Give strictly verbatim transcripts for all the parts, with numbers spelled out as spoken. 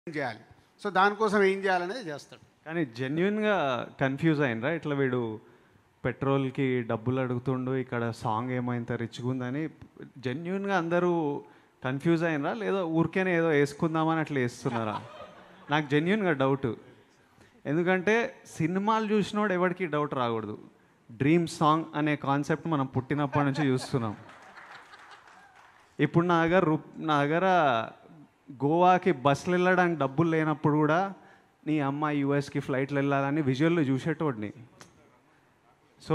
చేయాలి. సో దానికోసం ఏం చేయాలనేది చేస్తాడు. కానీ జెన్యున్గా కన్ఫ్యూజ్ అయినరా ఇట్లా వీడు పెట్రోల్కి డబ్బులు అడుగుతుండు, ఇక్కడ సాంగ్ ఏమైంత రిచ్గా ఉందని జెన్యున్గా అందరూ కన్ఫ్యూజ్ అయినరా లేదా ఊరికేనే ఏదో వేసుకుందామని అట్లా వేస్తున్నారా? నాకు జెన్యున్గా డౌట్. ఎందుకంటే సినిమాలు చూసినోడు ఎవరికి డౌట్ రాకూడదు. డ్రీమ్ సాంగ్ అనే కాన్సెప్ట్ మనం పుట్టినప్పటి నుంచి చూస్తున్నాం. ఇప్పుడు నా దగ్గర రూ నా దగ్గర గోవాకి బస్సులు వెళ్ళడానికి డబ్బులు లేనప్పుడు కూడా నీ అమ్మ యూఎస్కి ఫ్లైట్లు వెళ్ళాలని విజువల్లో చూసేటోడిని. సో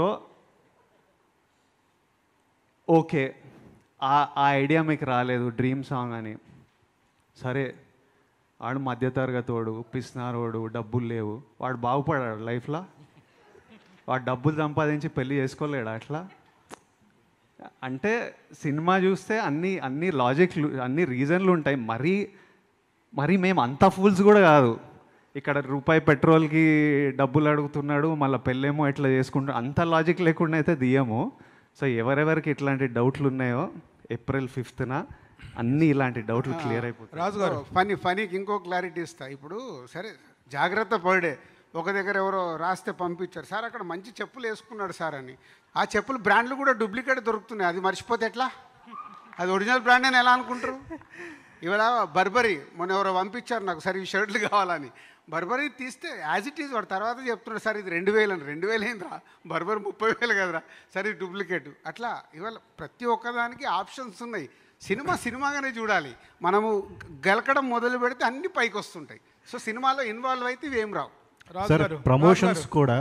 ఓకే, ఆ ఆ ఐడియా మీకు రాలేదు డ్రీమ్ సాంగ్ అని. సరే, వాడు మధ్యతరగతోడు, పిసినారోడు, డబ్బులు లేవు, వాడు బాగుపడాడు లైఫ్లో. వాడు డబ్బులు సంపాదించి పెళ్ళి చేసుకోలేడు అట్లా. అంటే సినిమా చూస్తే అన్ని అన్ని లాజిక్లు, అన్ని రీజన్లు ఉంటాయి. మరీ మరీ మేము అంత ఫూల్స్ కూడా కాదు. ఇక్కడ రూపాయి పెట్రోల్కి డబ్బులు అడుగుతున్నాడు, మళ్ళీ పెళ్ళేమో ఇట్లా చేసుకుంటాడు, అంత లాజిక్ లేకుండా అయితే దియ్యము. సో ఎవరెవరికి ఇట్లాంటి డౌట్లు ఉన్నాయో ఏప్రిల్ ఫిఫ్త్న అన్నీ ఇలాంటి డౌట్లు క్లియర్ అయిపోతాయి. రాజు గారు, ఫనీ ఫనీకి ఇంకో క్లారిటీ ఇస్తా. ఇప్పుడు సరే జాగ్రత్త పడే ఒక దగ్గర ఎవరో రాస్తే పంపించారు, సార్ అక్కడ మంచి చెప్పులు వేసుకున్నాడు సార్ అని. ఆ చెప్పులు బ్రాండ్లు కూడా డూప్లికేట్ దొరుకుతున్నాయి, అది మర్చిపోతే ఎట్లా? అది ఒరిజినల్ బ్రాండ్ అని ఎలా అనుకుంటారు? ఇవాళ బర్బరీ మొన్న ఎవరో పంపించారు నాకు, సరే ఈ షర్ట్లు కావాలని. బర్బరీ తీస్తే యాజ్ ఇట్ ఈజ్ వాడు తర్వాత చెప్తున్నాడు, సార్ ఇది రెండు వేలు అని. రెండు వేలు ఏంద్రా, బర్బర్ ముప్పై వేలు కదరా, సరే డూప్లికేట్. అట్లా ఇవాళ ప్రతి ఒక్కదానికి ఆప్షన్స్ ఉన్నాయి. సినిమా సినిమాగానే చూడాలి. మనము గెలకడం మొదలు పెడితే అన్ని పైకి వస్తుంటాయి. సో సినిమాలో ఇన్వాల్వ్ అయితే ఇవి ఏం రావు. ప్రమోషన్స్ కూడా